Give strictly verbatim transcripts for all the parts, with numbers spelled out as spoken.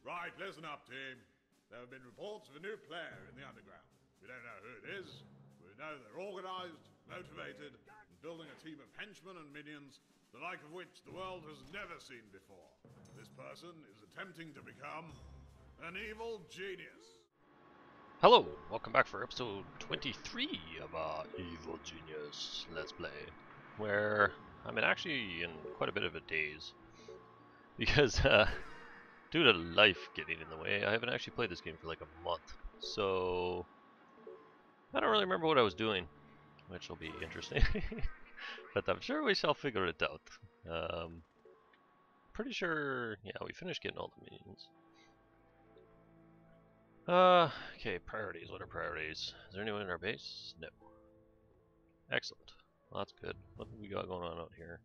Right, listen up, team. There have been reports of a new player in the underground. We don't know who it is. We know they're organized, motivated, and building a team of henchmen and minions, the like of which the world has never seen before. This person is attempting to become an evil genius. Hello, welcome back for episode twenty-three of our Evil Genius Let's Play, where I'm in actually in quite a bit of a daze, because uh, due to life getting in the way, I haven't actually played this game for like a month, so I don't really remember what I was doing, which will be interesting, but I'm sure we shall figure it out. Um, pretty sure, yeah, we finished getting all the minions. Uh, okay, priorities. What are priorities? Is there anyone in our base? No. Excellent. Well, that's good. What do we got going on out here?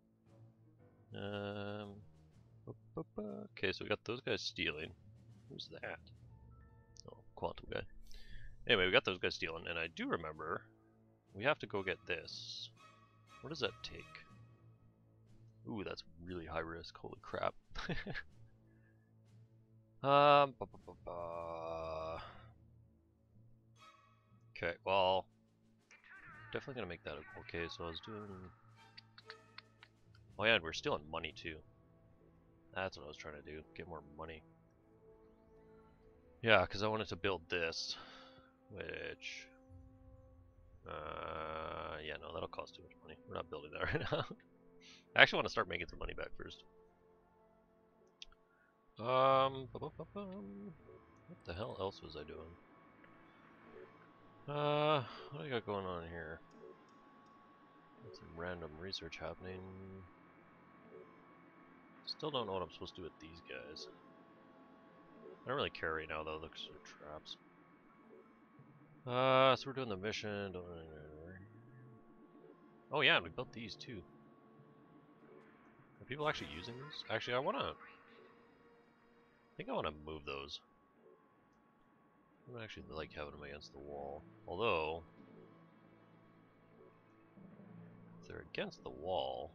Um. Okay, so we got those guys stealing. Who's that? Oh, Quantum guy. Anyway, we got those guys stealing, and I do remember we have to go get this. What does that take? Ooh, that's really high risk. Holy crap. um. Ba -ba -ba -ba. Okay, well, definitely gonna make that okay. So I was doing. Oh yeah, and we're stealing money too. That's what I was trying to do. Get more money. Yeah, because I wanted to build this, which. Uh, yeah, no, that'll cost too much money. We're not building that right now. I actually want to start making some money back first. Um, ba -ba -ba -bum. What the hell else was I doing? Uh, what do I got going on here? Got some random research happening. Still don't know what I'm supposed to do with these guys. I don't really care right now though, looks like traps. Uh, so we're doing the mission. Oh yeah, and we built these too. Are people actually using these? Actually, I wanna. I think I wanna move those. I don't actually like having them against the wall. Although, if they're against the wall,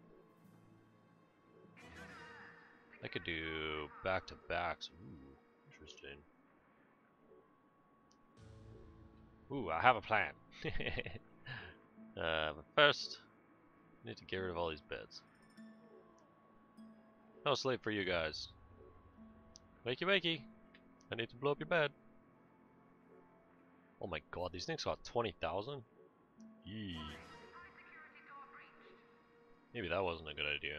I could do back to backs. Ooh, interesting. Ooh, I have a plan. uh, but first, I need to get rid of all these beds. No sleep for you guys. Wakey wakey. I need to blow up your bed. Oh my god, these things cost twenty thousand? Yee. Maybe that wasn't a good idea.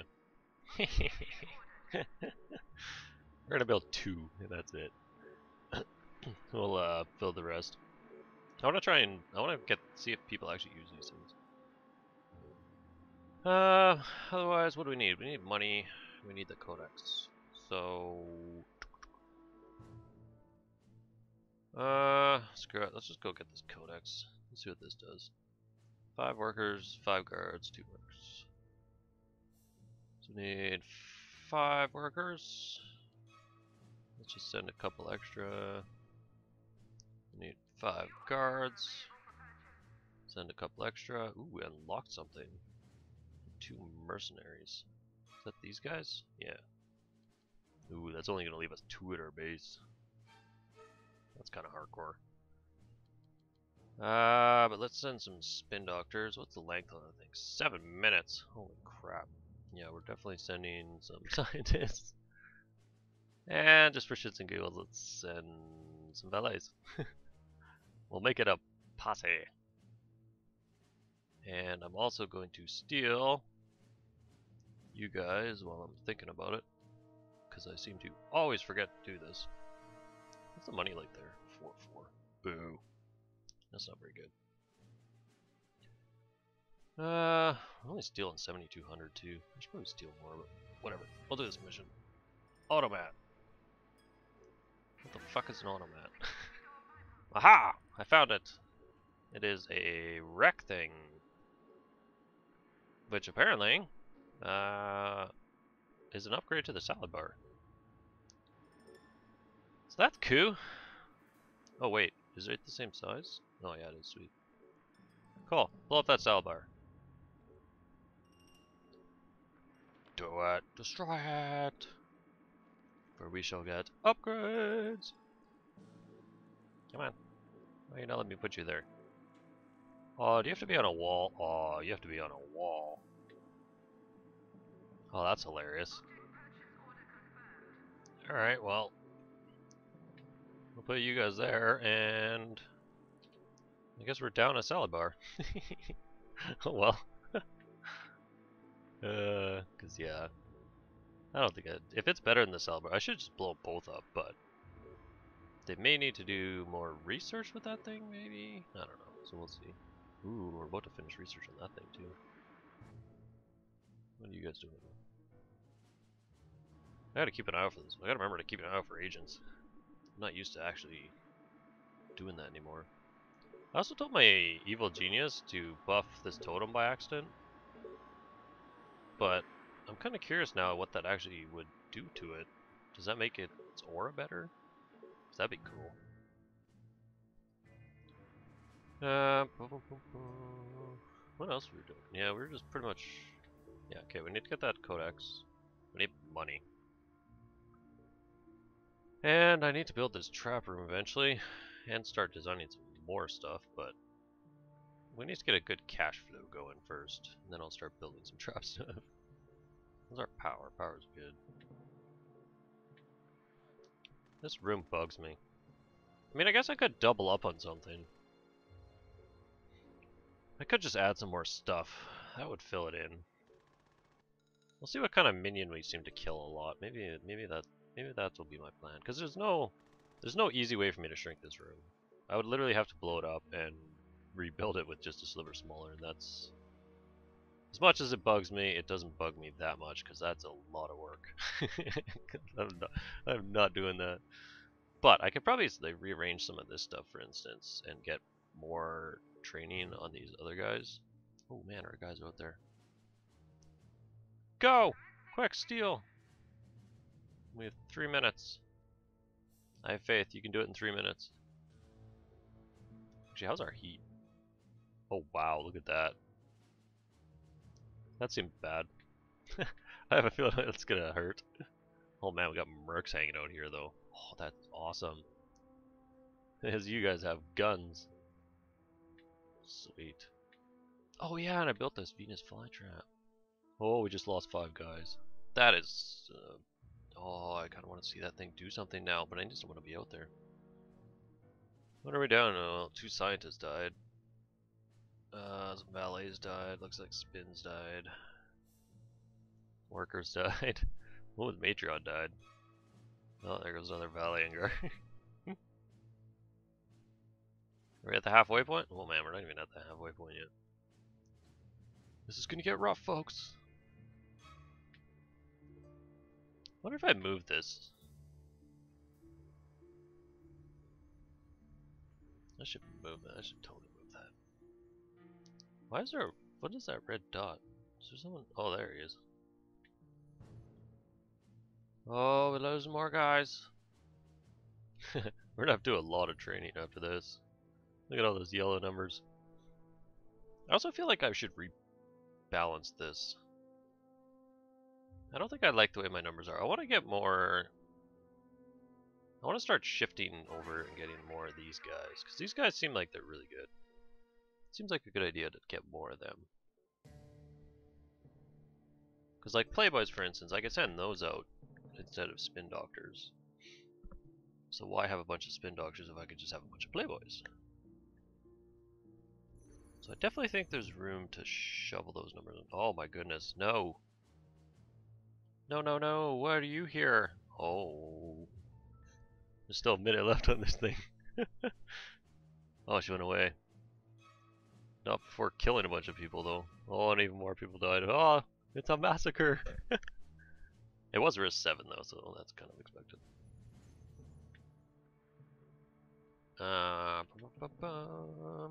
We're gonna build two, and that's it. We'll uh, build the rest. I wanna try and, I wanna get, see if people actually use these things. Uh, otherwise, what do we need? We need money, we need the codex. So, uh, screw it, let's just go get this codex. Let's see what this does. Five workers, five guards, two workers. So we need five workers. Let's just send a couple extra. We need five guards. Send a couple extra. Ooh, we unlocked something. Two mercenaries. Is that these guys? Yeah. Ooh, that's only gonna leave us two at our base. That's kind of hardcore. Uh, but let's send some spin doctors. What's the length on that thing? Seven minutes. Holy crap. Yeah, we're definitely sending some scientists. And just for shits and giggles, let's send some valets. We'll make it a posse. And I'm also going to steal you guys while I'm thinking about it, because I seem to always forget to do this. What's the money like there? four four. Boo. That's not very good. Uh, I'm only stealing seventy-two hundred too. I should probably steal more, but whatever. We'll do this mission. Automat. What the fuck is an automat? Aha! I found it! It is a wreck thing. Which apparently uh, is an upgrade to the salad bar. So that's cool. Oh wait, is it the same size? Oh yeah, it is. Sweet. Cool. Blow up that salad bar. Do it. Destroy it. where we shall get upgrades. Come on. Why you not let me put you there? Oh, do you have to be on a wall? Oh, you have to be on a wall. Oh, that's hilarious. Alright, well. We'll put you guys there, and I guess we're down a salad bar. Oh well. uh, cause yeah. I don't think I, if it's better than the salad bar, I should just blow both up, but they may need to do more research with that thing, maybe? I don't know, so we'll see. Ooh, we're about to finish research on that thing too. What are you guys doing? I gotta keep an eye out for this. I gotta remember to keep an eye out for agents. I'm not used to actually doing that anymore. I also told my evil genius to buff this totem by accident, but I'm kind of curious now what that actually would do to it. Does that make its aura better? That'd be cool. Uh, what else were we doing? Yeah, we were just pretty much... Yeah, okay, we need to get that codex. We need money. And I need to build this trap room eventually, and start designing some more stuff, but we need to get a good cash flow going first, and then I'll start building some trap stuff. What's our power? Power's good. This room bugs me. I mean, I guess I could double up on something. I could just add some more stuff. That would fill it in. We'll see what kind of minion we seem to kill a lot. Maybe, maybe that, maybe that will be my plan. Because there's no, there's no easy way for me to shrink this room. I would literally have to blow it up and rebuild it with just a sliver smaller, and that's... As much as it bugs me, it doesn't bug me that much, because that's a lot of work. I'm, not, I'm not doing that. But I could probably like, rearrange some of this stuff, for instance, and get more training on these other guys. Oh man, our guys are out there. Go! Quick, steal! We have three minutes. I have faith, you can do it in three minutes. Actually, how's our heat? Oh wow, look at that. That seemed bad. I have a feeling it's gonna hurt. Oh man, we got mercs hanging out here though. Oh, that's awesome. As you guys have guns. Sweet. Oh yeah, and I built this Venus flytrap. Oh, we just lost five guys. That is... Uh, oh, I kind of want to see that thing do something now, but I just don't want to be out there. What are we down? Oh, two scientists died. Uh, some valets died. Looks like spins died. Workers died. What was Matreon died? Oh, there goes another valet and guard. Are we at the halfway point? Oh man, we're not even at the halfway point yet. This is gonna get rough, folks. I wonder if I move this. I should move that. I should totally move that. Why is there... What is that red dot? Is there someone... Oh, there he is. Oh, we're losing more guys. We're gonna have to do a lot of training after this. Look at all those yellow numbers. I also feel like I should rebalance this. I don't think I like the way my numbers are. I want to get more... I want to start shifting over and getting more of these guys. Because these guys seem like they're really good. Seems like a good idea to get more of them. Because like Playboys, for instance, I could send those out instead of spin doctors. So why have a bunch of spin doctors if I could just have a bunch of Playboys? So I definitely think there's room to shovel those numbers in. Oh my goodness, no! No, no, no, why are you here? Oh. There's still a minute left on this thing. Oh, she went away. Not before killing a bunch of people, though. Oh, and even more people died. Oh, it's a massacre! It was risk seven, though, so that's kind of expected. Uh, bum, bum, bum.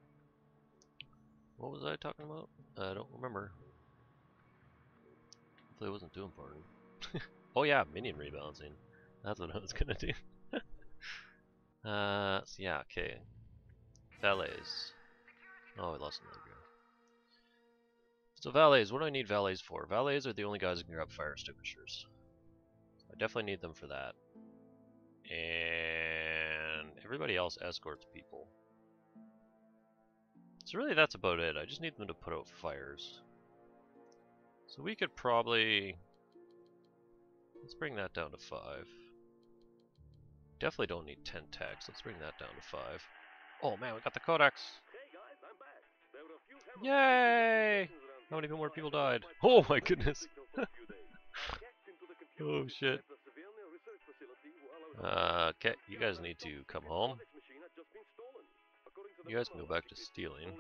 What was I talking about? I don't remember. Hopefully it wasn't too important. Oh yeah, minion rebalancing. That's what I was gonna do. uh, so yeah, okay. Valets. Oh, I lost another guy. So valets, what do I need valets for? Valets are the only guys who can grab fire extinguishers. I definitely need them for that. And everybody else escorts people. So really that's about it. I just need them to put out fires. So we could probably... Let's bring that down to five. Definitely don't need ten techs. Let's bring that down to five. Oh man, we got the codex! Yay! How many more people died? Oh my goodness! Oh shit. Uh, okay, you guys need to come home. You guys can go back to stealing.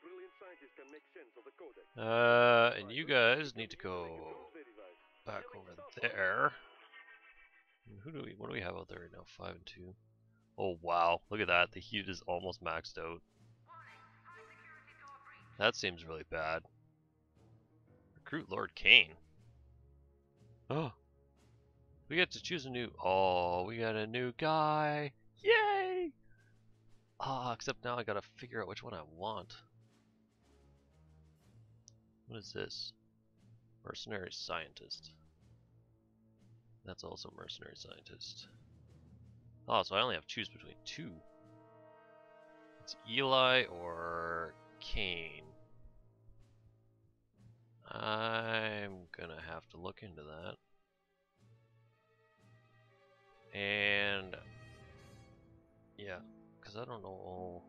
Uh, and you guys need to go back over there. Who do we, what do we have out there right now? Five and two. Oh wow, look at that. The heat is almost maxed out. That seems really bad. Recruit Lord Kane. Oh. We get to choose a new... Oh, we got a new guy. Yay! Ah, except now I gotta figure out which one I want. What is this? Mercenary Scientist. That's also Mercenary Scientist. Oh, so I only have to choose between two. It's Eli or Kane. I'm gonna have to look into that. And yeah, because I don't know.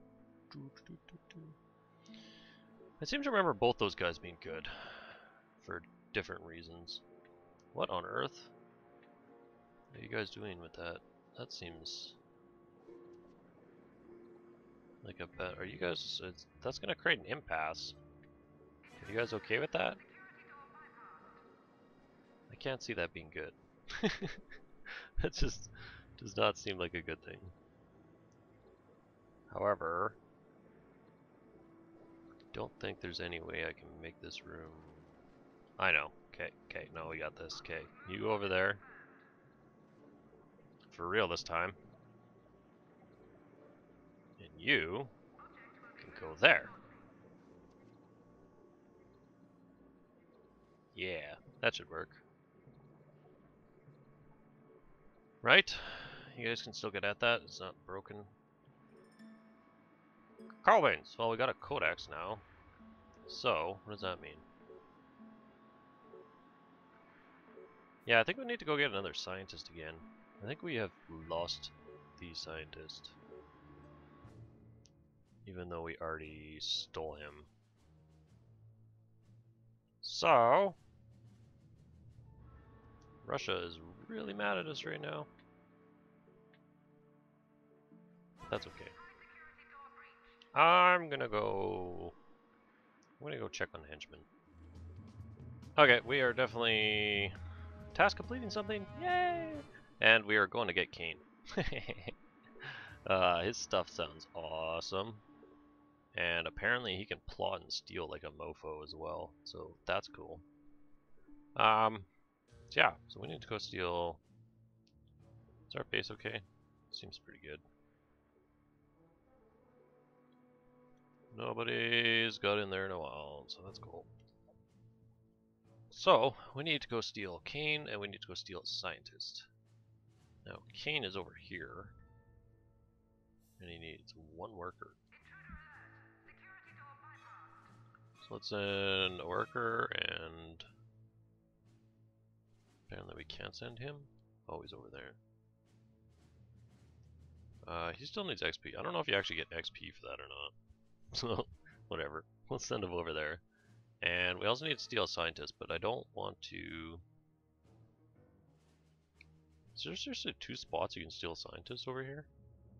I seem to remember both those guys being good for different reasons. What on earth are you guys doing with that? That seems like a bet. Are you guys? It's, that's gonna create an impasse. Are you guys okay with that? I can't see that being good. That just does not seem like a good thing. However, don't think there's any way I can make this room... I know. Okay, okay, no, we got this. Okay, you go over there. For real this time. And you can go there. Yeah, that should work. Right? You guys can still get at that. It's not broken. Carbines! Well, we got a codex now. So, what does that mean? Yeah, I think we need to go get another scientist again. I think we have lost the scientist. Even though we already stole him. So... Russia is really mad at us right now. That's okay. I'm gonna go... I'm gonna go check on henchmen. Okay, we are definitely... task completing something? Yay! And we are going to get Kane. uh, his stuff sounds awesome. And apparently he can plot and steal like a mofo as well. So that's cool. Um, so yeah, so we need to go steal... Is our base okay? Seems pretty good. Nobody's got in there in a while, so that's cool. So, we need to go steal Kane, and we need to go steal a scientist. Now, Kane is over here, and he needs one worker. So let's send a worker, and apparently we can't send him. Oh, he's over there. Uh, he still needs X P. I don't know if you actually get X P for that or not. So, whatever. We'll send him over there. And we also need to steal a scientist, but I don't want to... Is there seriously two spots you can steal a scientist over here?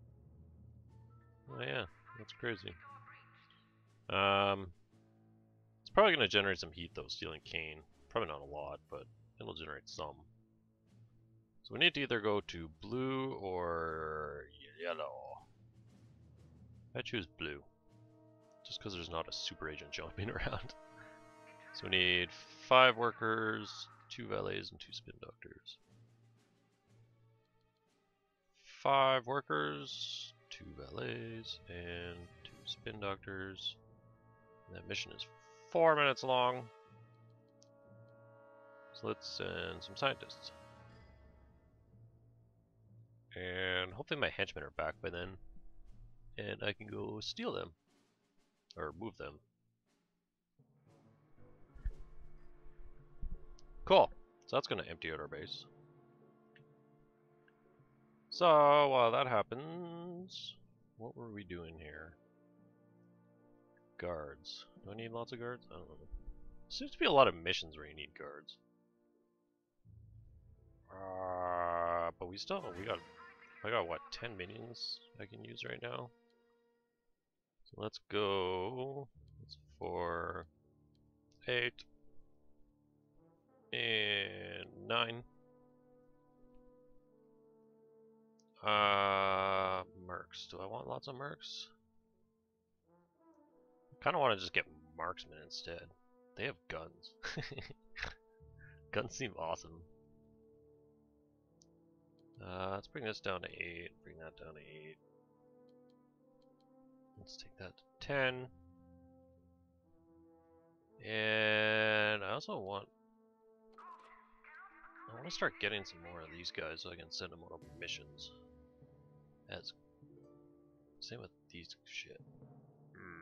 Oh yeah, that's crazy. Um, it's probably going to generate some heat though, stealing Kane. Probably not a lot, but it'll generate some. So we need to either go to blue or yellow. I choose blue. Just because there's not a super agent jumping around. So we need five workers, two valets, and two spin doctors. Five workers, two valets, and two spin doctors. And that mission is four minutes long. So let's send some scientists. And hopefully my henchmen are back by then. And I can go steal them. Or move them. Cool. So that's going to empty out our base. So while that happens, what were we doing here? Guards. Do I need lots of guards? I don't know. Seems to be a lot of missions where you need guards. Uh, but we still, we got, I got what, ten minions I can use right now? So let's go, that's four, eight, and nine. Uh, mercs. Do I want lots of mercs? I kind of want to just get marksmen instead. They have guns. Guns seem awesome. Uh, let's bring this down to eight. Bring that down to eight. Let's take that to ten. And I also want... I want to start getting some more of these guys so I can send them on missions. As same with these shit. Hmm.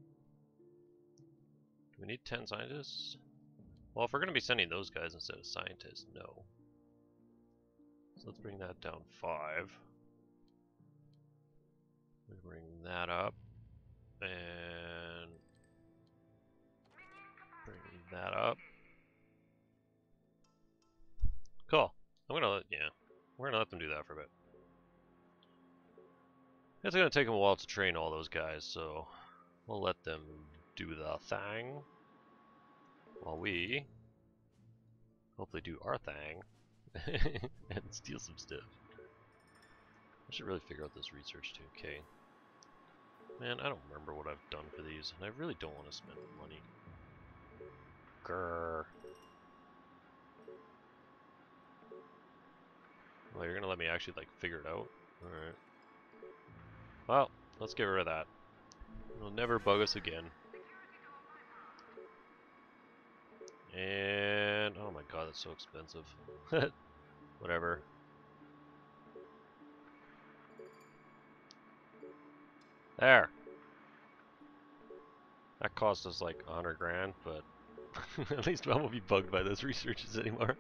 Do we need ten scientists? Well, if we're going to be sending those guys instead of scientists, no. So let's bring that down five. We bring that up. And bring that up. Cool. I'm gonna let, yeah, we're gonna let them do that for a bit. It's gonna take them a while to train all those guys, so we'll let them do the thing while we hopefully do our thing and steal some stuff. I should really figure out this research too. Okay. Man, I don't remember what I've done for these, and I really don't want to spend money. Grrr. Well, you're gonna let me actually like figure it out? Alright. Well, let's get rid of that. It'll never bug us again. And oh my god, that's so expensive. Whatever. There. That cost us like a hundred grand, but at least I won't be bugged by those researches anymore.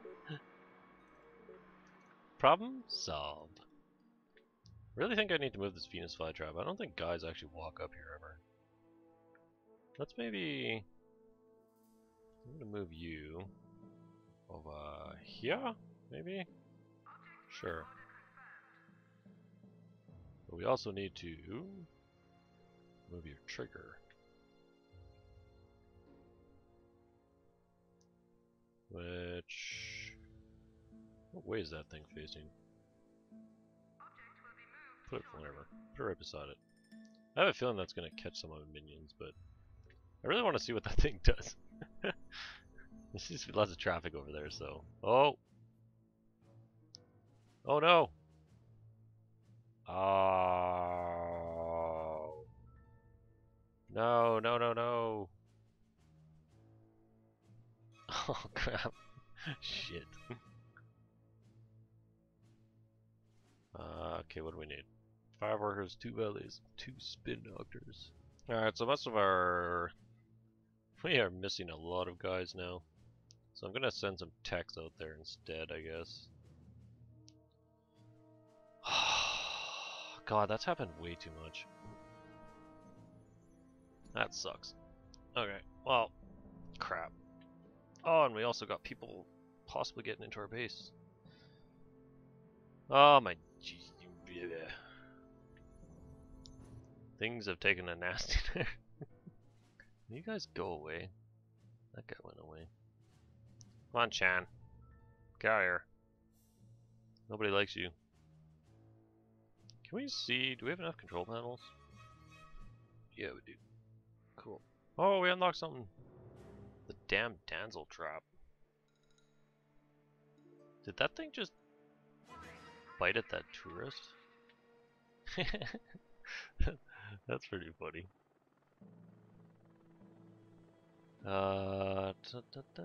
Problem solved. Really think I need to move this Venus flytrap. I don't think guys actually walk up here ever. Let's maybe... I'm gonna move you over here, maybe? Sure. But we also need to move your trigger. Which... what way is that thing facing? Put it, whatever. Put it right beside it. I have a feeling that's going to catch some of the minions, but I really want to see what that thing does. There seems to be lots of traffic over there, so... Oh! Oh no! Oh! No, no, no, no! Oh crap. Shit. Uh, okay, what do we need? Five workers, two bellies, two spin doctors. Alright, so most of our... we are missing a lot of guys now. So I'm gonna send some techs out there instead, I guess. God, that's happened way too much. That sucks. Okay, well, crap. Oh, and we also got people possibly getting into our base. Oh my jeez. Things have taken a nasty turn. You guys go away. That guy went away. Come on, Chan. Get out of here. Nobody likes you. Can we see? Do we have enough control panels? Yeah, we do. Cool. Oh, we unlocked something. The damn Danzel trap. Did that thing just bite at that tourist? That's pretty funny. Uh, da, da, da.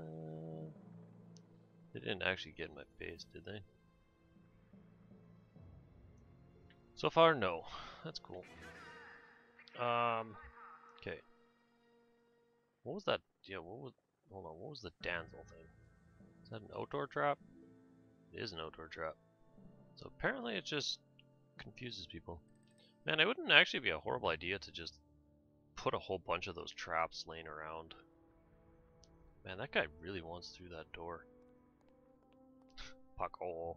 They didn't actually get in my base, did they? So far, no. That's cool. Um, okay. What was that? Yeah, what was... Hold on, what was the Danzel thing? Is that an outdoor trap? It is an outdoor trap. So apparently it just confuses people. Man, it wouldn't actually be a horrible idea to just put a whole bunch of those traps laying around. Man, that guy really wants through that door. Puck hole.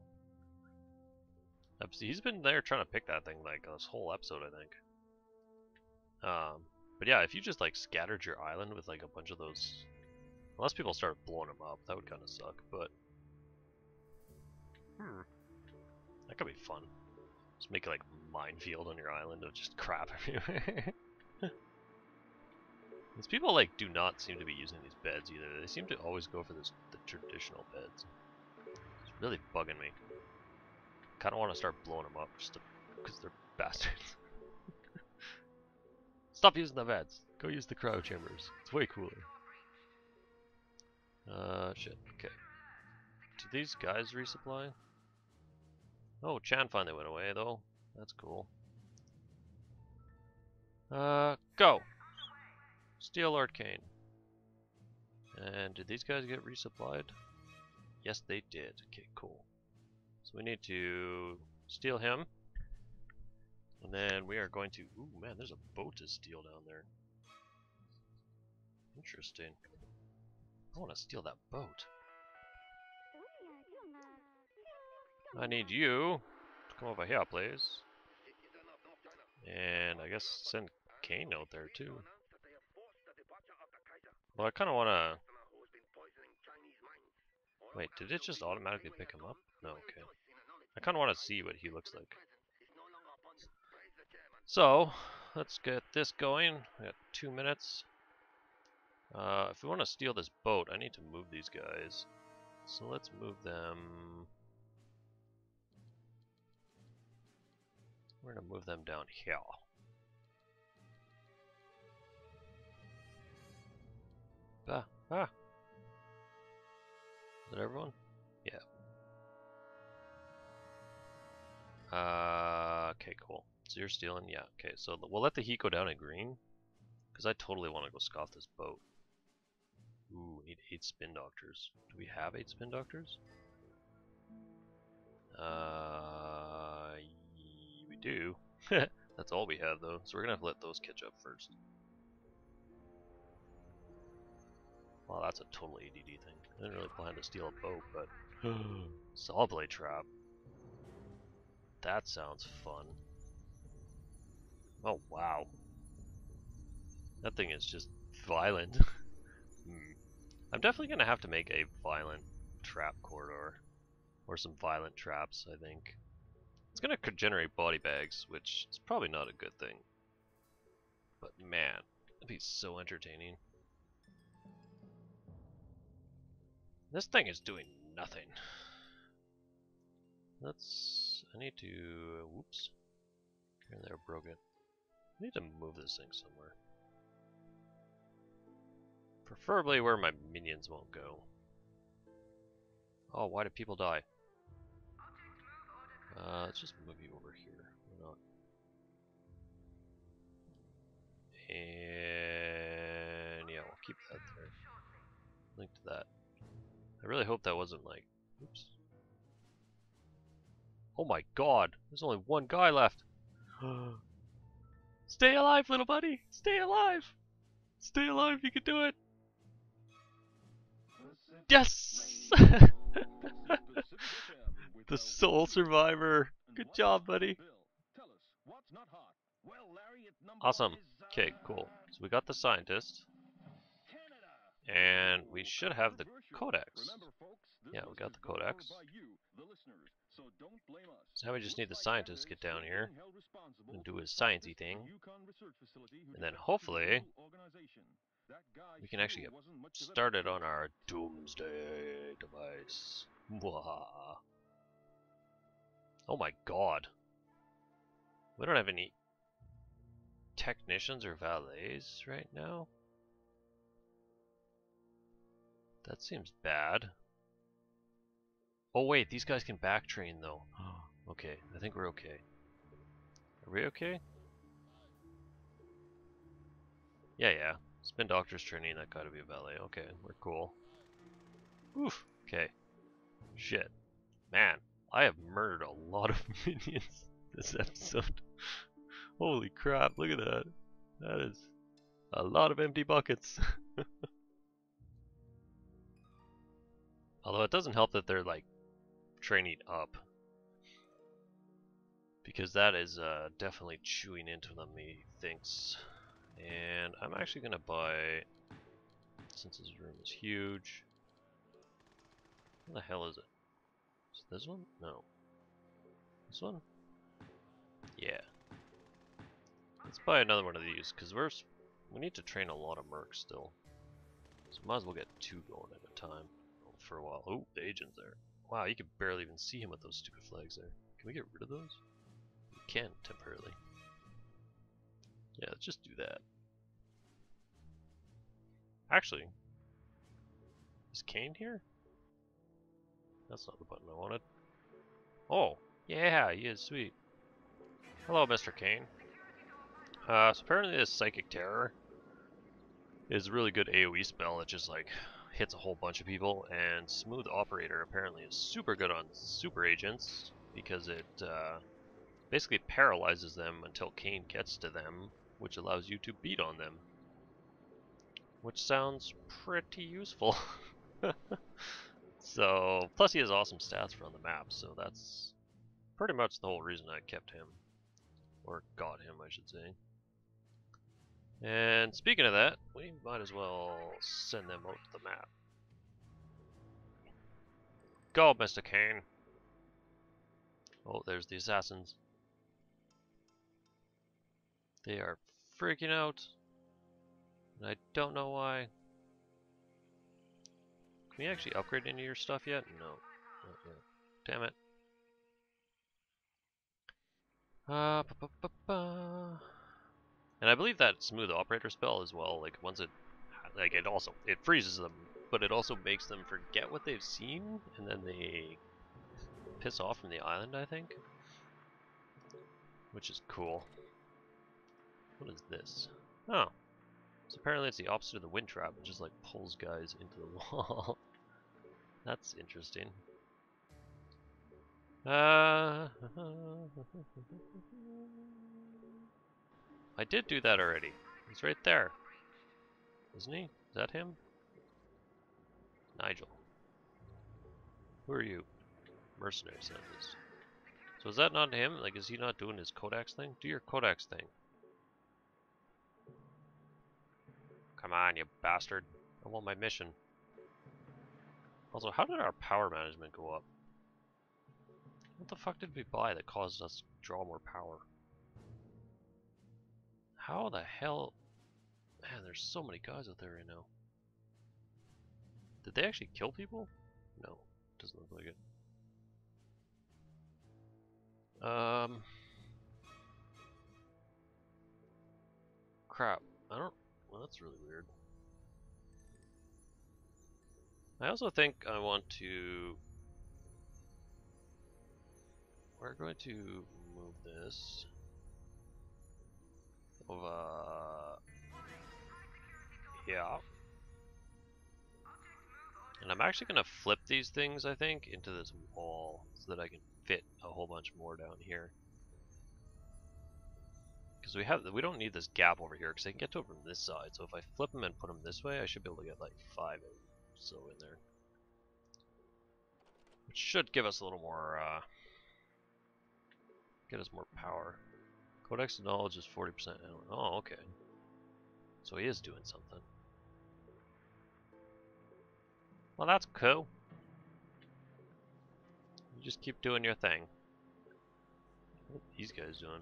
He's been there trying to pick that thing like this whole episode, I think. Um, but yeah, if you just like scattered your island with like a bunch of those, unless people started blowing them up, that would kind of suck. But hmm, that could be fun. Just make it like minefield on your island of just crap everywhere. These people like do not seem to be using these beds either. They seem to always go for this the traditional beds. It's really bugging me. Kind of want to start blowing them up just because they're bastards. Stop using the beds. Go use the cryo chambers. It's way cooler. Uh, shit. Okay. Do these guys resupply? Oh, Chan finally went away though. That's cool. Uh, go. Steal Lord Kane. And did these guys get resupplied? Yes, they did. Okay, cool. So we need to steal him. And then we are going to... Ooh, man, there's a boat to steal down there. Interesting. I want to steal that boat. I need you to come over here, please. And I guess send Kane out there, too. Well, I kind of want to... Wait, did it just automatically pick him up? No, okay. I kind of want to see what he looks like. So, let's get this going. We got two minutes. Uh, if we want to steal this boat, I need to move these guys. So let's move them... We're going to move them down here. Ah, ah! Is that everyone? Yeah. Uh, okay, cool. So you're stealing? Yeah, okay. So we'll let the heat go down in green. Because I totally want to go scoff this boat. Ooh, we need eight spin doctors. Do we have eight spin doctors? Uh, we do. That's all we have, though. So we're going to have to let those catch up first. Well, that's a total A D D thing. I didn't really plan to steal a boat, but... Saw blade trap. That sounds fun. Oh, wow. That thing is just violent. hmm. I'm definitely going to have to make a violent trap corridor. Or some violent traps, I think. It's going to generate body bags, which is probably not a good thing. But man, it'd be so entertaining. This thing is doing nothing. Let's... I need to... Whoops. Here and there, broke it. I need to move this thing somewhere. Preferably where my minions won't go. Oh, why did people die? Uh, let's just move you over here. Why not? And yeah, we'll keep that there. Link to that. I really hope that wasn't like... Oops. Oh my god! There's only one guy left! Stay alive, little buddy! Stay alive! Stay alive, you can do it! Yes! The sole survivor! Good job, buddy! Awesome. Okay, cool. So we got the scientist. And we should have the codex. Yeah, we got the codex. So now we just need the scientist to get down here and do his sciencey thing. And then hopefully we can actually get started on our doomsday device. Mwah. Oh my god. We don't have any technicians or valets right now. That seems bad. Oh wait, these guys can backtrain though. Okay, I think we're okay. Are we okay? Yeah, yeah. Spin doctor's training, that gotta be a valet. Okay, we're cool. Oof. Okay. Shit. Man, I have murdered a lot of minions this episode. Holy crap, look at that. That is a lot of empty buckets. Although it doesn't help that they're like training up. Because that is uh, definitely chewing into them, methinks. And I'm actually going to buy, since his room is huge. What the hell is it? Is it this one? No. This one? Yeah. Let's buy another one of these, because we're we need to train a lot of mercs still. So might as well get two going at a time for a while. Oh, the agent's there. Wow, you can barely even see him with those stupid flags there. Can we get rid of those? We can, temporarily. Yeah, let's just do that. Actually, is Kane here? That's not the button I wanted. Oh, yeah, he is sweet. Hello, Mister Kane. Uh, so apparently this Psychic Terror is a really good AoE spell that just like hits a whole bunch of people, and Smooth Operator apparently is super good on super agents because it uh, basically paralyzes them until Kane gets to them, which allows you to beat on them. Which sounds pretty useful. So, plus he has awesome stats for on the map, so that's pretty much the whole reason I kept him. Or got him, I should say. And speaking of that, we might as well send them out to the map. Go, Mister Kane! Oh, there's the assassins. They are freaking out. And I don't know why. Can we actually upgrade any of your stuff yet? No. Not yet. Damn it. Uh, ba -ba -ba -ba. And I believe that Smooth Operator spell as well, like once it, like it also, it freezes them, but it also makes them forget what they've seen, and then they piss off from the island, I think. Which is cool. What is this? Oh. So apparently it's the opposite of the wind trap, it just like pulls guys into the wall. That's interesting. Uh, I did do that already. He's right there. Isn't he? Is that him? Nigel. Who are you? Mercenary sentence. So is that not him? Like, is he not doing his Codex thing? Do your Codex thing. Come on, you bastard. I want my mission. Also, how did our power management go up? What the fuck did we buy that caused us to draw more power? How the hell... Man, there's so many guys out there right now. Did they actually kill people? No, doesn't look like it. Um... Crap. I don't... Well, that's really weird. I also think I want to... We're going to move this over... Yeah. And I'm actually going to flip these things, I think, into this wall so that I can fit a whole bunch more down here. Because we have, we don't need this gap over here because I can get to it from this side. So if I flip them and put them this way, I should be able to get like five or so in there. Which should give us a little more, uh, get us more power. Codex of Knowledge is forty percent. Oh, okay. So he is doing something. Well, that's cool. You just keep doing your thing. What are these guys doing?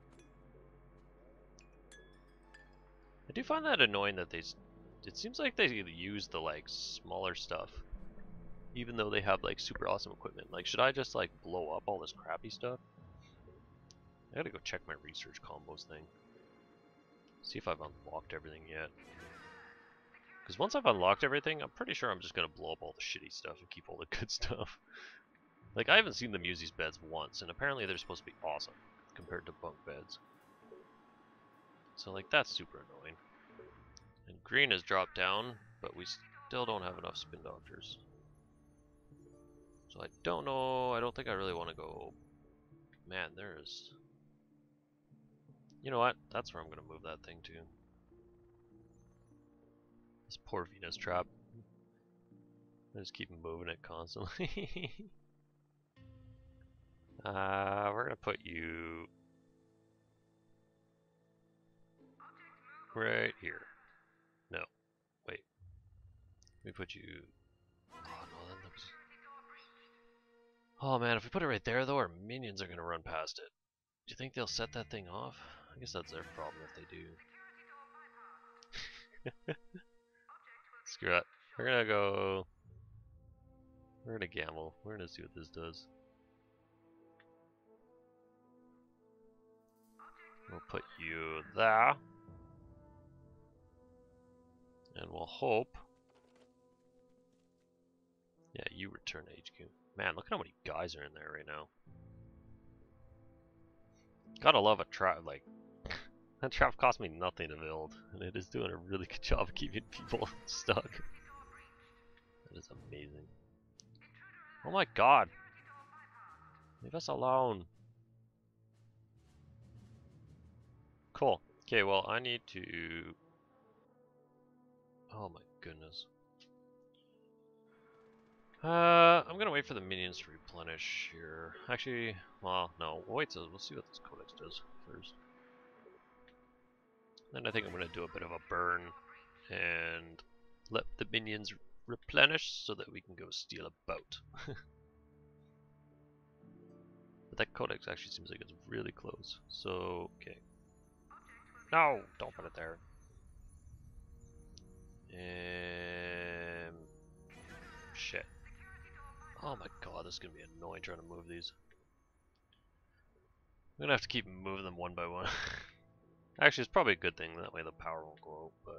I do find that annoying that they... It seems like they use the, like, smaller stuff. Even though they have, like, super awesome equipment. Like, should I just, like, blow up all this crappy stuff? I gotta go check my research combos thing. See if I've unlocked everything yet. Because once I've unlocked everything, I'm pretty sure I'm just gonna blow up all the shitty stuff and keep all the good stuff. Like, I haven't seen them use these beds once, and apparently they're supposed to be awesome. compared to bunk beds. So like that's super annoying. And green has dropped down, but we still don't have enough spin doctors. So I don't know, I don't think I really want to go. Man, there's... You know what? That's where I'm going to move that thing to. This poor Venus trap. I just keep moving it constantly. uh, we're going to put you right here. No, wait. We put you... Oh, no, that looks... Oh man, if we put it right there though, our minions are going to run past it. Do you think they'll set that thing off? I guess that's their problem if they do. Screw that. We're gonna go... We're gonna gamble. We're gonna see what this does. We'll put you there. And we'll hope... Yeah, you return to H Q. Man, look at how many guys are in there right now. Gotta love a trap, like... That trap cost me nothing to build, and it is doing a really good job of keeping people stuck. That is amazing. Oh my god! Leave us alone! Cool. Okay, well, I need to... Oh my goodness. Uh, I'm gonna wait for the minions to replenish here. Actually, well, no, we'll wait till, we'll see what this codex does first. Then I think I'm gonna do a bit of a burn and let the minions replenish so that we can go steal a boat. But that codex actually seems like it's really close. So, okay. No, don't put it there. Um, shit. Oh my god, this is gonna be annoying trying to move these. I'm gonna have to keep moving them one by one. Actually, it's probably a good thing, that way the power won't go out, but...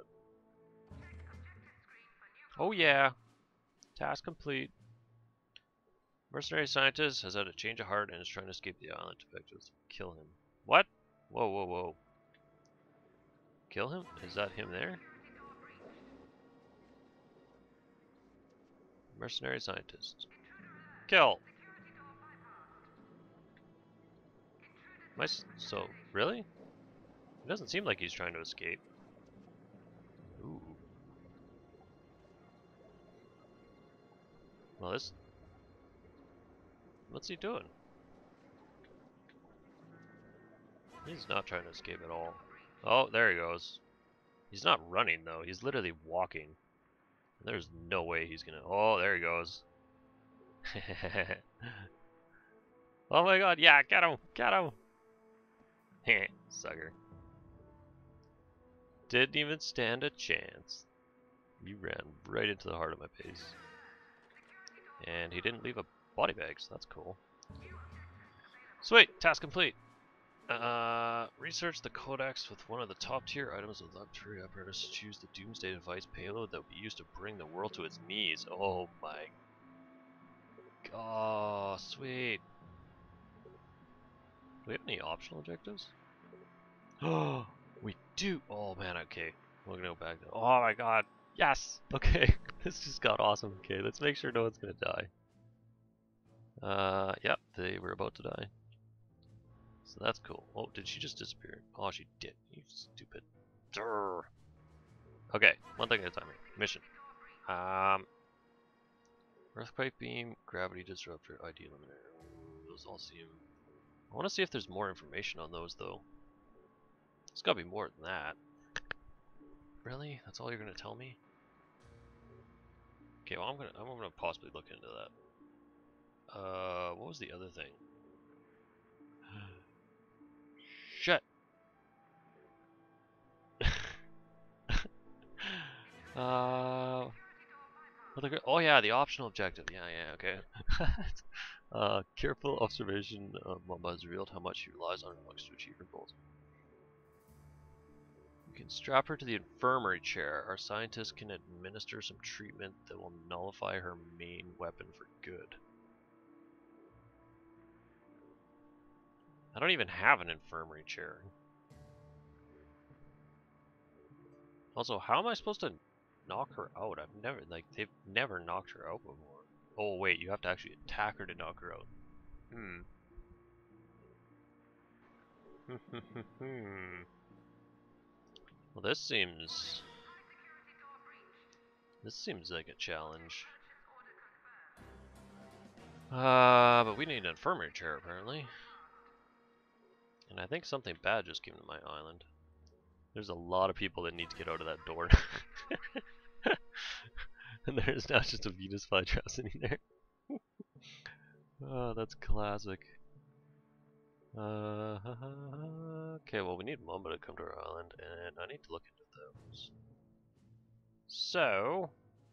Oh yeah! Task complete. Mercenary scientist has had a change of heart and is trying to escape the island. Defectives, kill him. What? Whoa, whoa, whoa. Kill him? Is that him there? Mercenary scientist. Kill! Am I s so, really? It doesn't seem like he's trying to escape. Ooh. Well, this... What's he doing? He's not trying to escape at all. Oh, there he goes. He's not running, though. He's literally walking. There's no way he's gonna... Oh, there he goes. Oh my god, yeah, get him! Get him! Heh, sucker. Didn't even stand a chance. You ran right into the heart of my base. And he didn't leave a body bag, so that's cool. Sweet, task complete. Uh, research the codex with one of the top tier items of luxury apparatus. Choose the doomsday device payload that will be used to bring the world to its knees. Oh my god, oh, sweet. Do we have any optional objectives? Oh, we do. Oh man, okay. We're gonna go back. To, oh my god, yes. Okay, this just got awesome. Okay, let's make sure no one's gonna die. Uh, yep, they were about to die. So that's cool. Oh, did she just disappear? Oh, she did. You stupid. Durr. Okay, one thing at a time here. Mission. Um, earthquake beam, gravity disruptor, I D eliminator. Ooh, those all seem. I want to see if there's more information on those, though. There's got to be more than that. Really? That's all you're gonna tell me? Okay, well I'm gonna I'm gonna possibly look into that. Uh, what was the other thing? Shit. uh, oh yeah, the optional objective. Yeah, yeah, okay. uh, careful observation of Mamba has revealed how much she relies on her looks to achieve her goals. You can strap her to the infirmary chair. Our scientists can administer some treatment that will nullify her main weapon for good. I don't even have an infirmary chair. Also, how am I supposed to knock her out? I've never, like, they've never knocked her out before. Oh, wait, you have to actually attack her to knock her out. Hmm. Well, this seems... This seems like a challenge. Uh, but we need an infirmary chair, apparently. And I think something bad just came to my island. There's a lot of people that need to get out of that door. And there's now just a Venus flytrap sitting there. Oh, that's classic. Uh, okay, well, we need Mamba to come to our island, and I need to look into those. So,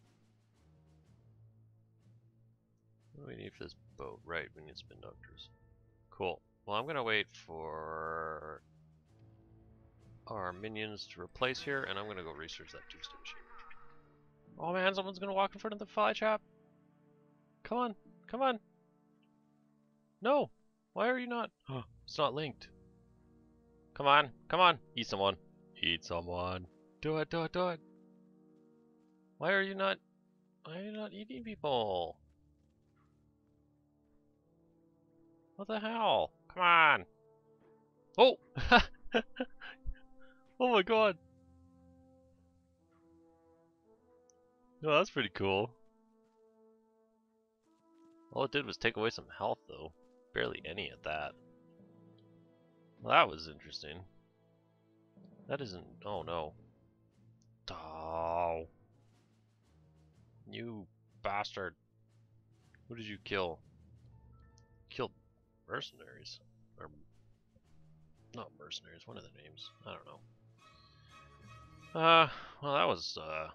what do we need for this boat? Right, we need spin doctors. Cool. Well, I'm gonna wait for our minions to replace here, and I'm gonna go research that doomsday machine. Oh man, someone's gonna walk in front of the fly trap. Come on, come on. No, why are you not? It's not linked. Come on, come on. Eat someone. Eat someone. Do it, do it, do it. Why are you not? Why are you not eating people? What the hell? Come on. Oh! Oh my god. Oh, that's pretty cool. All it did was take away some health, though. Barely any at that. Well, that was interesting. That isn't... Oh, no. Oh. You bastard. Who did you kill? Killed mercenaries. Or... Not mercenaries, what are their names? I don't know. Uh, well, that was, uh...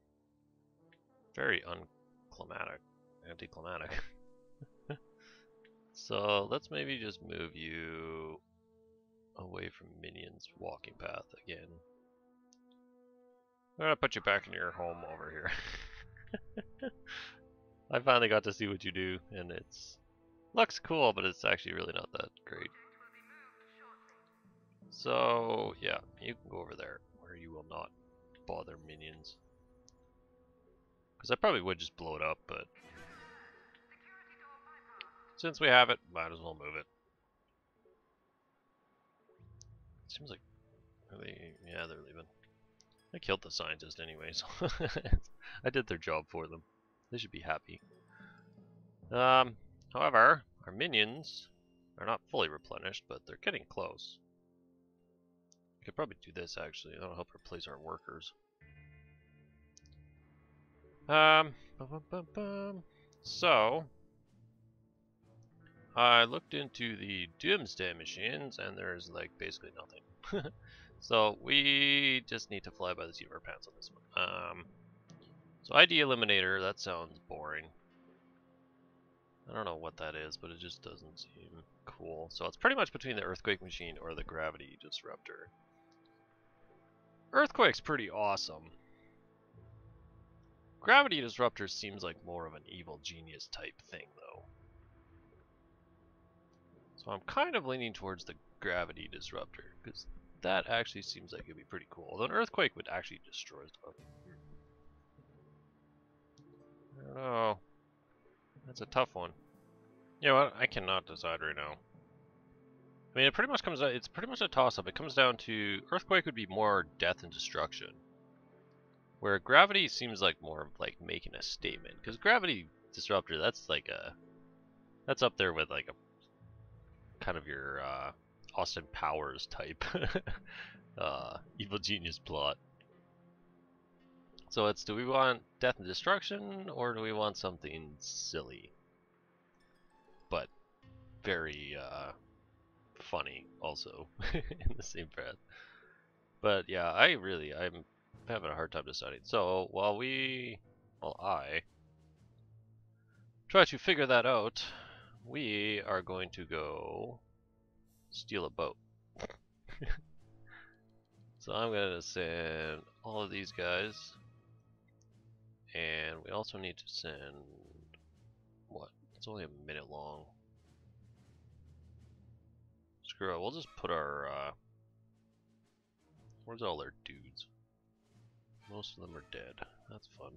very unclimatic. Anticlimactic. So, let's maybe just move you away from minions walking path again. I'm gonna put you back in your home over here. I finally got to see what you do, and it's looks cool, but it's actually really not that great. So, yeah, you can go over there, where you will not bother minions. Because I probably would just blow it up, but since we have it, might as well move it. Seems like, are they, yeah, they're leaving. I killed the scientist anyway, so I did their job for them. They should be happy. Um, however, our minions are not fully replenished, but they're getting close. We could probably do this actually. That'll help replace our workers. Um, bum, bum, bum, bum. So I looked into the doomsday machines, and there's like basically nothing. So we just need to fly by the seat of our pants on this one. Um, so I D eliminator, that sounds boring. I don't know what that is, but it just doesn't seem cool. So it's pretty much between the earthquake machine or the gravity disruptor. Earthquake's pretty awesome. Gravity disruptor seems like more of an evil genius type thing, though. So I'm kind of leaning towards the gravity disruptor, because that actually seems like it'd be pretty cool. Although an earthquake would actually destroy stuff. I don't know. That's a tough one. You know what? I cannot decide right now. I mean, it pretty much comes out, it's pretty much a toss-up. It comes down to, earthquake would be more death and destruction. Where gravity seems like more of like making a statement. Because gravity disruptor, that's like a, that's up there with like a, kind of your uh, Austin Powers type uh, evil genius plot. So it's, do we want death and destruction, or do we want something silly? But very uh, funny also in the same breath. But yeah, I really, I'm having a hard time deciding. So while we, while I try to figure that out, we are going to go steal a boat. So I'm going to send all of these guys, and we also need to send, what, it's only a minute long. screw it. We'll just put our, uh... where's all our dudes? Most of them are dead. That's fun.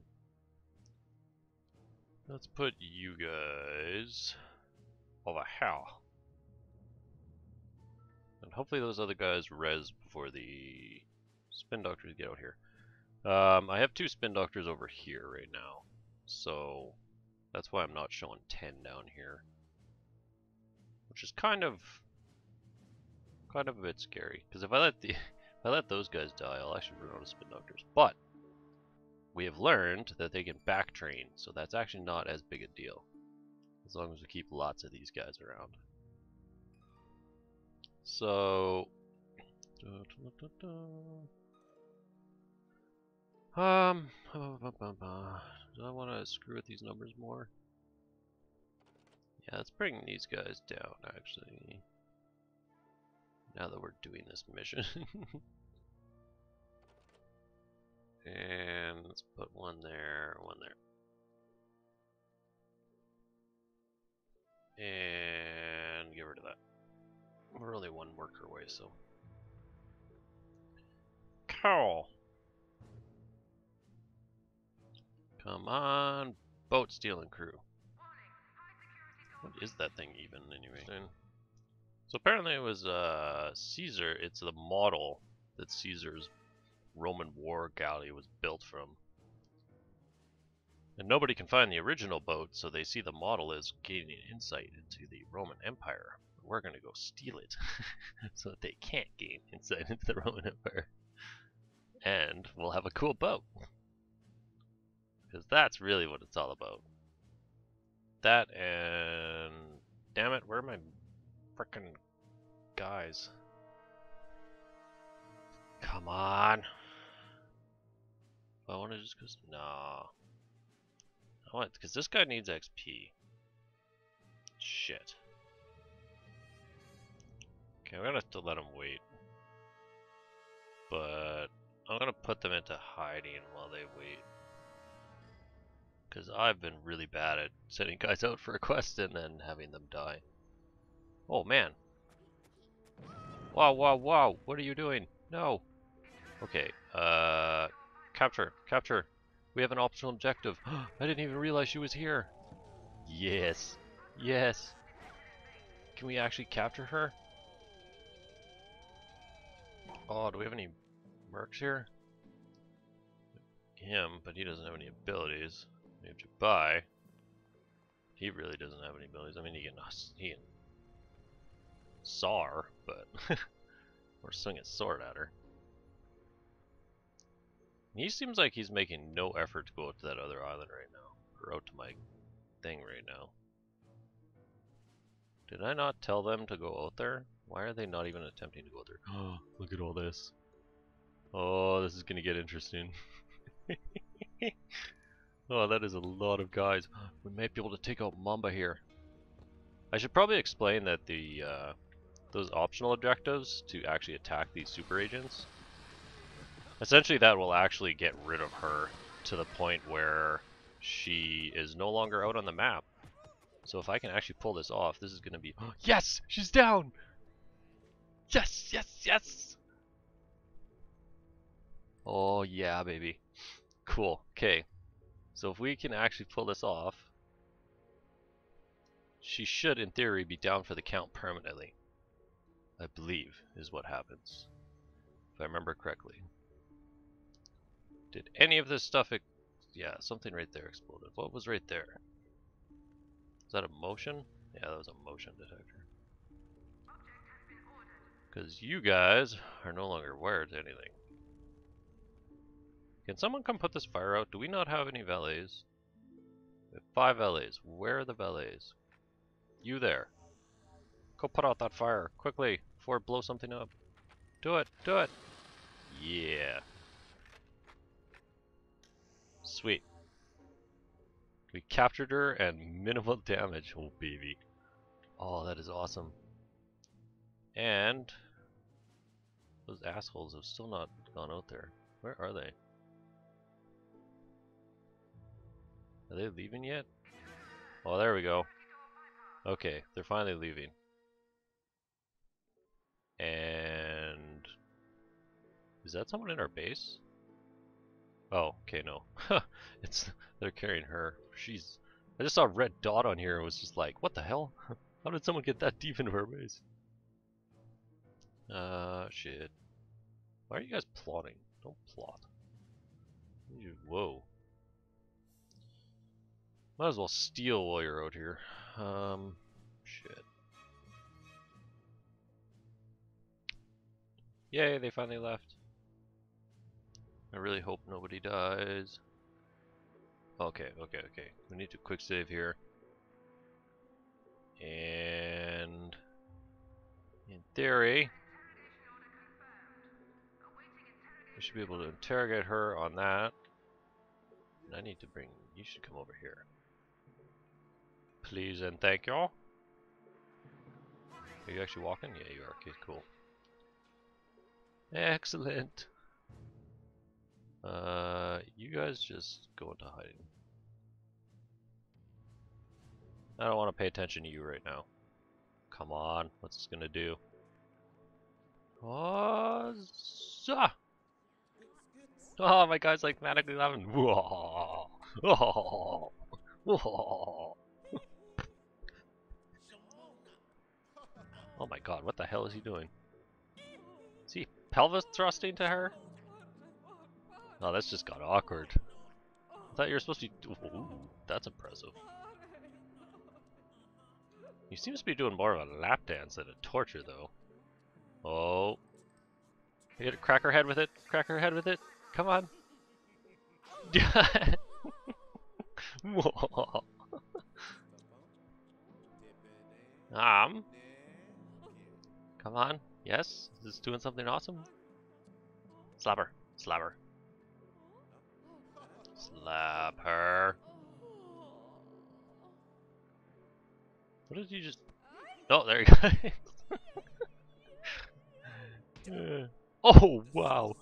Let's put you guys over here. And hopefully those other guys res before the spin doctors get out here. Um, I have two spin doctors over here right now. So that's why I'm not showing ten down here. Which is kind of kind of a bit scary. Because if I let the if I let those guys die, I'll actually run out of spin doctors. But we have learned that they can back train, so that's actually not as big a deal. As long as we keep lots of these guys around. So da, da, da, da. um do I want to screw with these numbers more? Yeah, let's bring these guys down actually. Now that we're doing this mission. And let's put one there, one there. And get rid of that. We're only one worker away, so. Cow! Come on, boat stealing crew. What is that thing even, anyway? So apparently it was uh, Caesar, it's the model that Caesar's Roman war galley was built from. And nobody can find the original boat, so they see the model as gaining insight into the Roman Empire. We're going to go steal it, so that they can't gain insight into the Roman Empire. And we'll have a cool boat. Because that's really what it's all about. That and... Damn it, where are my frickin' guys? Come on! I want to just go... Nah. I want... Because this guy needs X P. Shit. Okay, we're gonna have to let him wait. But... I'm gonna put them into hiding while they wait. Because I've been really bad at sending guys out for a quest and then having them die. Oh man. Wow, wow, wow. What are you doing? No. Okay. Uh, capture. Capture. We have an optional objective. I didn't even realize she was here. Yes. Yes. Can we actually capture her? Oh, do we have any mercs here? Him, but he doesn't have any abilities. We have to buy. He really doesn't have any abilities. I mean, he can, he can saw her, but or swing a sword at her. He seems like he's making no effort to go out to that other island right now, or out to my thing right now. Did I not tell them to go out there? Why are they not even attempting to go out there? Oh, look at all this. Oh, this is gonna get interesting. Oh, that is a lot of guys. We might be able to take out Mamba here. I should probably explain that the uh, those optional objectives to actually attack these super agents, essentially that will actually get rid of her to the point where she is no longer out on the map. So if I can actually pull this off, this is going to be... Yes! She's down! Yes! Yes! Yes! Oh yeah, baby. Cool. Okay. So if we can actually pull this off, she should, in theory, be down for the count permanently. I believe is what happens, if I remember correctly. Did any of this stuff... Ex yeah, something right there exploded. What was right there? Is that a motion? Yeah, that was a motion detector. Because you guys are no longer wired to anything. Can someone come put this fire out? Do we not have any valets? We have five valets. Where are the valets? You there. Go put out that fire, quickly, before it blows something up. Do it, do it! Yeah. Sweet. We captured her and minimal damage. Oh, baby. Oh, that is awesome. And those assholes have still not gone out there. Where are they? Are they leaving yet? Oh, there we go. Okay, they're finally leaving. Is that someone in our base? Oh, okay, no. It's they're carrying her. She's. I just saw a red dot on here and was just like, what the hell? How did someone get that deep into our base? Uh, shit. Why are you guys plotting? Don't plot. You, whoa. Might as well steal while you're out here. Um, shit. Yay, they finally left. I really hope nobody dies. Okay, okay, okay. We need to quick save here. And in theory, we should be able to interrogate her on that. And I need to bring, you should come over here. Please and thank you. Are you actually walking? Yeah, you are. Okay, cool. Excellent. Uh, you guys just go into hiding. I don't want to pay attention to you right now. Come on, what's this gonna do? Oh, oh my guy's like manically laughing. Whoa. Whoa. Whoa. Oh my god, what the hell is he doing? Is he pelvis thrusting to her? Oh, that's just got awkward. I thought you were supposed to be. Ooh, that's impressive. He seems to be doing more of a lap dance than a torture, though. Oh. You gotta crack her head with it. Crack her head with it. Come on. Whoa. Um. Come on. Yes? Is this doing something awesome? Slap her. Slap her. Slap her. What did you just... Oh, there you go. Oh, wow.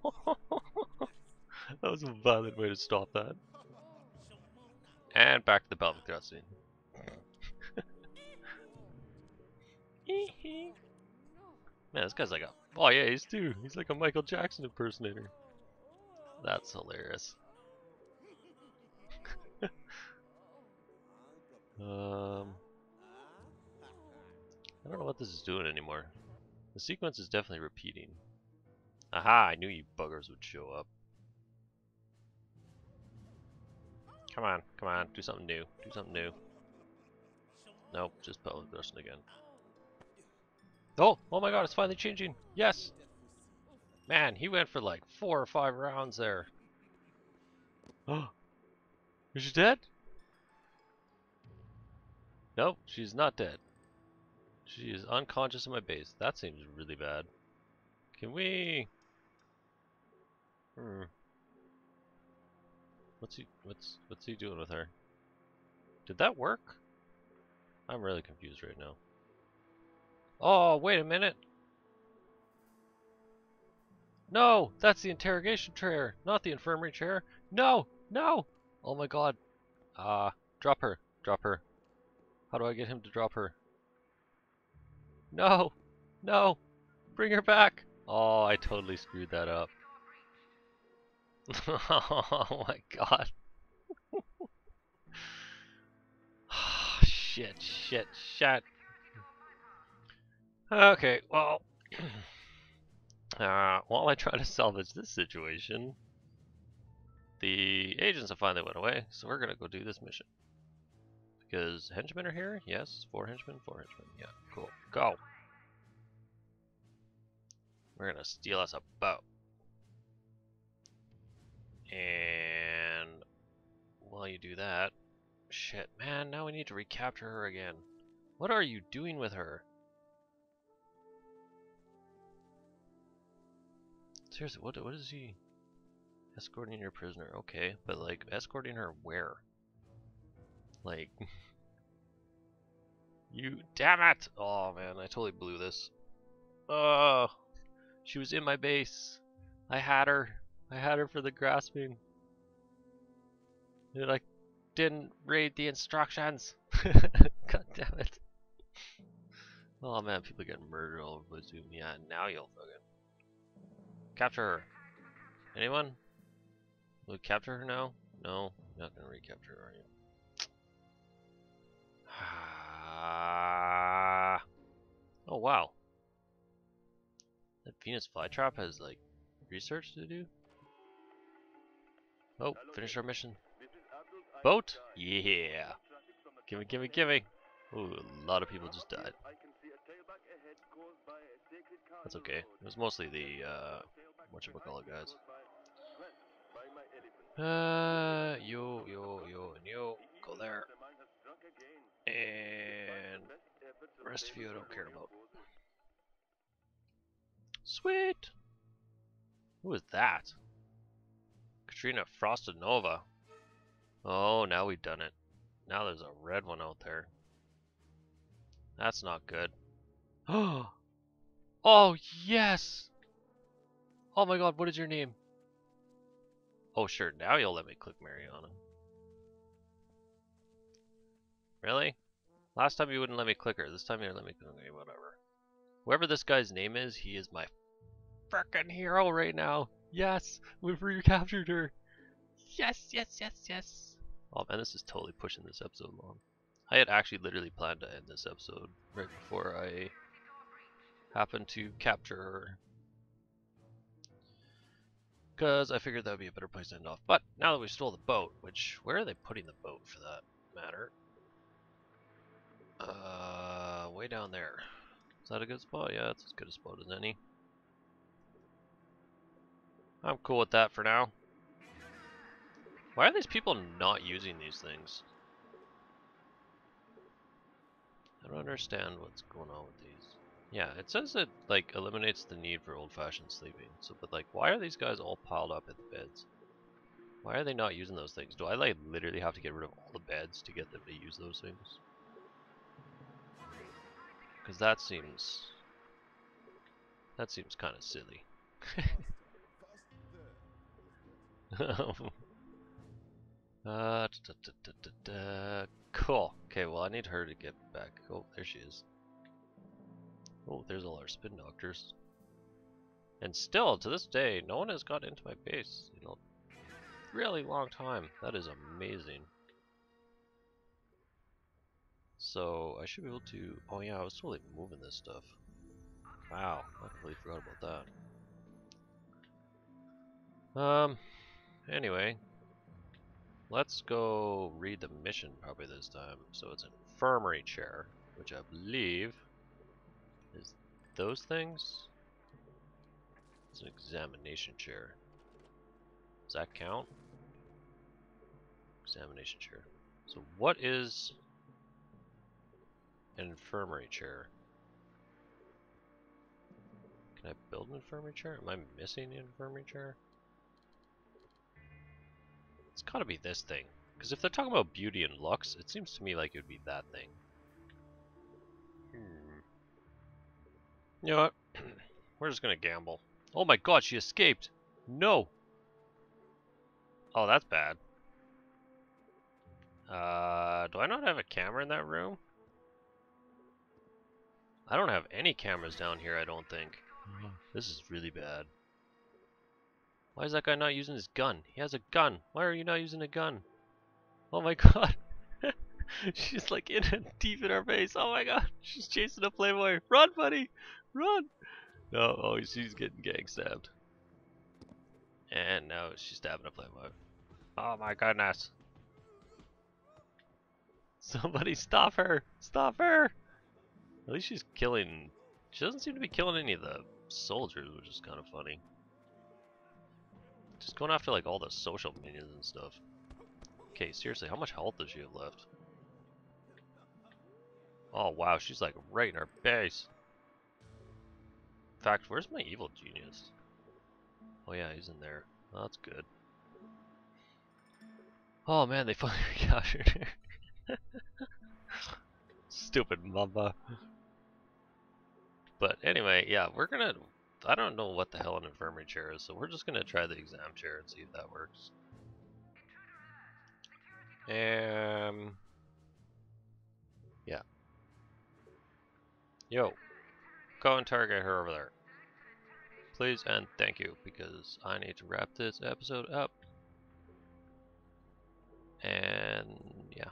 That was a violent way to stop that. And back to the pelvic thrusting. Man, this guy's like a... Oh yeah, he's too. He's like a Michael Jackson impersonator. That's hilarious. um... I don't know what this is doing anymore. The sequence is definitely repeating. Aha, I knew you buggers would show up. Come on, come on, do something new. Do something new. Nope, just pelvic thrusting again. Oh, oh my god, it's finally changing. Yes! Man, he went for like four or five rounds there. Oh, is she dead? Nope, she's not dead. She is unconscious in my base. That seems really bad. Can we... Hmm. What's he, what's, what's he doing with her? Did that work? I'm really confused right now. Oh, wait a minute. No, that's the interrogation chair, not the infirmary chair. No, no. Oh my god. Ah, uh, drop her, drop her. How do I get him to drop her? No, no, bring her back. Oh, I totally screwed that up. Oh my god. Shit, shit, shit. Okay, well, uh, while I try to salvage this situation, the agents have finally went away, so we're gonna go do this mission. Because henchmen are here? Yes, four henchmen, four henchmen. Yeah, cool. Go! We're gonna steal us a boat. And while you do that, shit, man, now we need to recapture her again. What are you doing with her? Seriously, what what is he? Escorting your prisoner, okay, but like escorting her where? Like, you, damn it! Oh man, I totally blew this. Oh, she was in my base. I had her. I had her for the grasping. And I didn't read the instructions. God damn it. Oh man, people getting murdered all over Zoom. Yeah, now you'll fucking Capture her. Anyone? Will we capture her now? No, you're not gonna recapture her, are you? Ah. Oh wow. That Venus flytrap has like research to do? Oh, finish our mission. Boat? Yeah. Gimme, gimme, gimme. Ooh, a lot of people just died. That's okay. It was mostly the, uh, whatchamacallit guys. Uh, you, you, you, and you. Go there. And the rest of you I don't care about. Sweet! Who is that? Katrina Frostinova. Oh, now we've done it. Now there's a red one out there. That's not good. Oh, yes! Oh my god, what is your name? Oh, sure, now you'll let me click Mariana. Really? Last time you wouldn't let me click her. This time you're let me click her. Whatever. Whoever this guy's name is, he is my frickin' hero right now. Yes! We've recaptured her. Yes, yes, yes, yes. Oh man, this is totally pushing this episode long. I had actually literally planned to end this episode right before I happened to capture her. Because I figured that would be a better place to end off. But now that we stole the boat, which, where are they putting the boat for that matter? Uh, way down there. Is that a good spot? Yeah, it's as good a spot as any. I'm cool with that for now. Why are these people not using these things? I don't understand what's going on with these. Yeah, it says it like eliminates the need for old-fashioned sleeping. So, but like, why are these guys all piled up in the beds? Why are they not using those things? Do I like literally have to get rid of all the beds to get them to use those things? Because that seems that seems kind of silly. uh, da, da, da, da, da. Cool. Okay, well I need her to get back. Oh, there she is. Oh, there's all our spin doctors. And still, to this day, no one has got into my base in a really long time. That is amazing. So, I should be able to... Oh yeah, I was totally moving this stuff. Wow, I completely forgot about that. Um, anyway. Let's go read the mission probably this time. So it's an infirmary chair, which I believe is those things? It's an examination chair. Does that count? Examination chair. So what is an infirmary chair? Can I build an infirmary chair? Am I missing an infirmary chair? It's gotta be this thing. Because if they're talking about beauty and looks, it seems to me like it would be that thing. Hmm. You know what? We're just gonna gamble. Oh my god, she escaped! No! Oh, that's bad. Uh, do I not have a camera in that room? I don't have any cameras down here, I don't think. This is really bad. Why is that guy not using his gun? He has a gun. Why are you not using a gun? Oh my god. She's like in deep in our face. Oh my god. She's chasing a playboy. Run, buddy. Run. No, oh, she's getting gang stabbed. And now she's stabbing a playboy. Oh my goodness. Somebody stop her. Stop her. At least she's killing... She doesn't seem to be killing any of the soldiers, which is kind of funny. Just going after like all the social minions and stuff. Okay, seriously, how much health does she have left? Oh wow, she's like right in our base. In fact, where's my evil genius? Oh yeah, he's in there. Oh, that's good. Oh man, they finally recaptured her. Stupid Mamba. But anyway, yeah, we're gonna... I don't know what the hell an infirmary chair is, so we're just gonna try the exam chair and see if that works. Um... Yeah. Yo. Go and target her over there. please, and thank you, because I need to wrap this episode up. And yeah.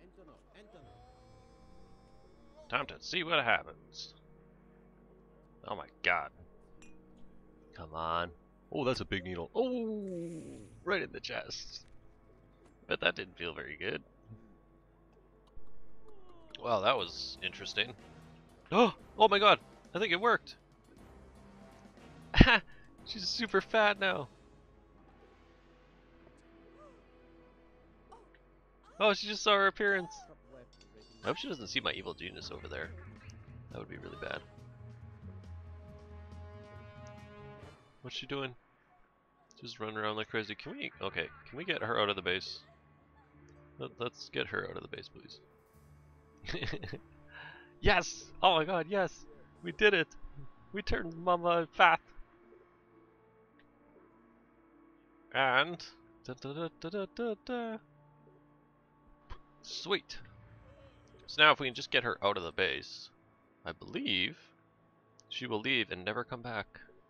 Time to see what happens. Oh my god. Come on. Oh, that's a big needle. Oh, right in the chest. Bet that didn't feel very good. Wow, that was interesting. Oh, oh my god. I think it worked. She's super fat now. Oh, she just saw her appearance. I hope she doesn't see my evil genius over there. That would be really bad. What's she doing? Just running around like crazy. Can we? Okay, can we get her out of the base? Let, let's get her out of the base, please. Yes! Oh my god, yes! We did it! We turned Mamba fat! And... Da, da, da, da, da, da, da. Sweet! So now if we can just get her out of the base, I believe she will leave and never come back.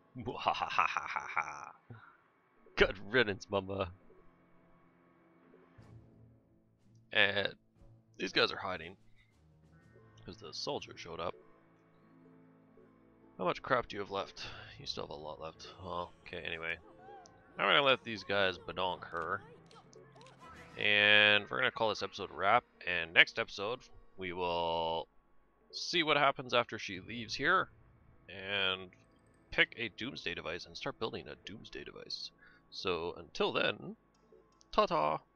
Good riddance, Mamba. And these guys are hiding because the soldier showed up. How much crap do you have left? You still have a lot left. Oh, okay, anyway. I'm gonna let these guys badonk her. And we're gonna call this episode a wrap. And next episode, we will see what happens after she leaves here. And pick a doomsday device and start building a doomsday device. So until then, ta-ta!